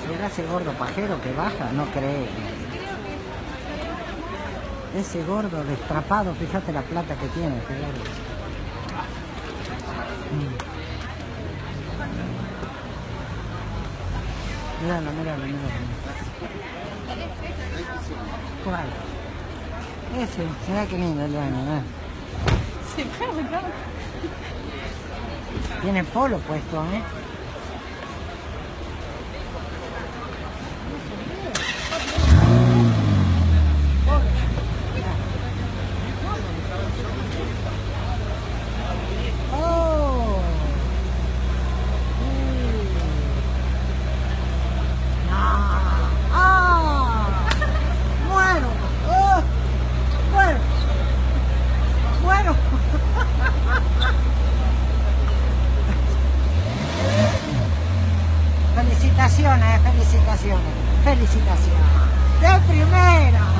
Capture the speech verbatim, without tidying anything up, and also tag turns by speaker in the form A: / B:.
A: ¿Será ese gordo pajero que baja? No creo. Ese gordo destrapado, fíjate la plata que tiene, este gordo. Mm. Míralo, míralo, míralo. ¿Cuál? Ese, mirá qué lindo el dueño, ¿eh? Tiene polo puesto, ¿eh? ¡Oh! ¡Ah! ¡Ah! ¡Muero! ¡Oh! ¡Muero! ¡Muero! Felicitaciones, felicitaciones, felicitaciones. De primera.